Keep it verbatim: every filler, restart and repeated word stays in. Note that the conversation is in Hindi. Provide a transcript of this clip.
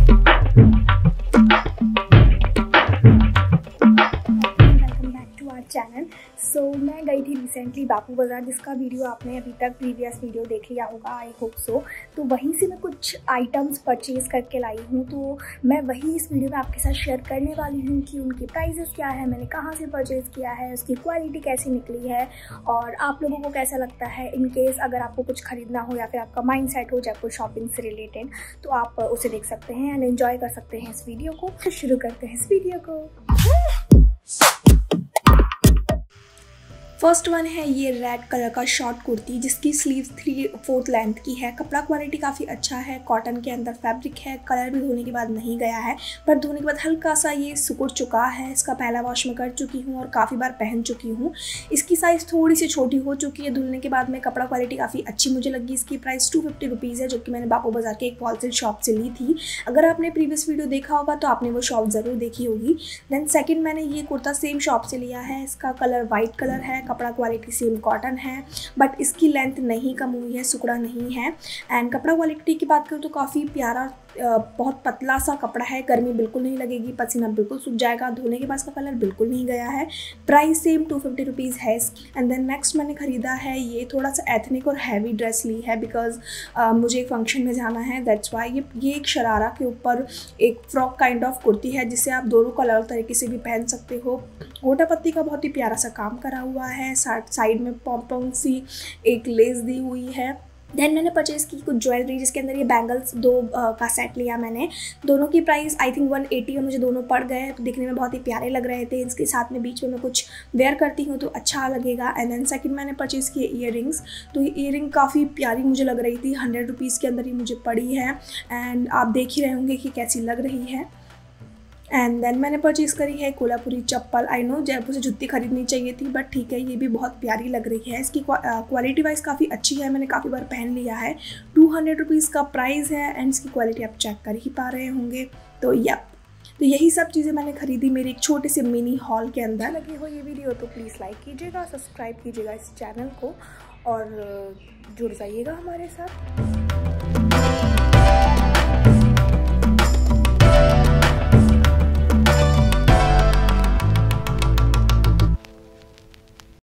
चैनल। सो so, मैं गई थी रिसेंटली बापू बाज़ार, जिसका वीडियो आपने अभी तक प्रीवियस वीडियो देख लिया होगा, आई होप सो। तो वहीं से मैं कुछ आइटम्स परचेज़ करके लाई हूँ, तो मैं वही इस वीडियो में आपके साथ शेयर करने वाली हूँ कि उनके प्राइसेस क्या है, मैंने कहाँ से परचेज़ किया है, उसकी क्वालिटी कैसी निकली है और आप लोगों को कैसा लगता है। इन केस अगर आपको कुछ खरीदना हो या फिर आपका माइंड सेट हो जयपुर शॉपिंग से रिलेटेड, तो आप उसे देख सकते हैं एंड एंजॉय कर सकते हैं इस वीडियो को। फिर शुरू करते हैं इस वीडियो को। फर्स्ट वन है ये रेड कलर का शॉर्ट कुर्ती, जिसकी स्लीव्स थ्री फोर्थ लेंथ की है। कपड़ा क्वालिटी काफ़ी अच्छा है, कॉटन के अंदर फैब्रिक है। कलर भी धोने के बाद नहीं गया है, पर धोने के बाद हल्का सा ये सिकुड़ चुका है। इसका पहला वॉश मैं कर चुकी हूँ और काफ़ी बार पहन चुकी हूँ। इसकी साइज़ थोड़ी सी छोटी हो चुकी है धुलने के बाद में। कपड़ा क्वालिटी काफ़ी अच्छी मुझे लगी। इसकी प्राइस टू फिफ्टी रुपीज़ है, जो कि मैंने बापू बाज़ार के एक होलसेल शॉप से ली थी। अगर आपने प्रीवियस वीडियो देखा होगा तो आपने वो शॉप ज़रूर देखी होगी। देन सेकेंड मैंने ये कुर्ता सेम शॉप से लिया है। इसका कलर वाइट कलर है, कपड़ा क्वालिटी सेम कॉटन है, बट इसकी लेंथ नहीं कम हुई है, सुकड़ा नहीं है। एंड कपड़ा क्वालिटी की बात करूँ तो काफ़ी प्यारा, बहुत पतला सा कपड़ा है, गर्मी बिल्कुल नहीं लगेगी, पसीना बिल्कुल सूख जाएगा, धोने के बाद इसका कलर बिल्कुल नहीं गया है। Price same two fifty rupees है इसकी। एंड देन नेक्स्ट मैंने ख़रीदा है ये थोड़ा सा एथनिक और हैवी ड्रेस ली है, बिकॉज uh, मुझे एक फंक्शन में जाना है, दैट्स वाई। ये ये एक शरारा के ऊपर एक फ्रॉक काइंड ऑफ कुर्ती है, जिसे आप दोनों कलर तरीके से भी पहन सकते हो। गोटा पत्ती का बहुत ही प्यारा सा काम करा हुआ है, साइड में पॉम्पॉम सी एक लेस दी हुई है। देन मैंने परचेज़ की कुछ ज्वेलरी, जिसके अंदर ये बैंगल्स दो आ, का सेट लिया मैंने। दोनों की price I think one eighty में मुझे दोनों पड़ गए, तो दिखने में बहुत ही प्यारे लग रहे थे। इसके साथ में बीच में मैं कुछ वेयर करती हूँ तो अच्छा लगेगा। एंड देन सेकंड मैंने परचेज़ किए ईयर रिंग्स। तो ये ईयर रिंग काफ़ी प्यारी मुझे लग रही थी, हंड्रेड रुपीज़ के अंदर ही मुझे पड़ी है। एंड आप देख ही रहे होंगे कि कैसी लग रही है। एंड देन मैंने परचेज़ करी है कोल्हापुरी चप्पल। आई नो जयपुर से जुत्ती खरीदनी चाहिए थी, बट ठीक है, ये भी बहुत प्यारी लग रही है। इसकी क्वालिटी वाइज काफ़ी अच्छी है, मैंने काफ़ी बार पहन लिया है। टू हंड्रेड रुपीज़ का प्राइस है एंड इसकी क्वालिटी आप चेक कर ही पा रहे होंगे। तो यप, तो यही सब चीज़ें मैंने खरीदी मेरे एक छोटे से मिनी हॉल के अंदर। लगी हो ये वीडियो तो प्लीज़ लाइक कीजिएगा, सब्सक्राइब कीजिएगा इस चैनल को और जुड़ जाइएगा हमारे साथ।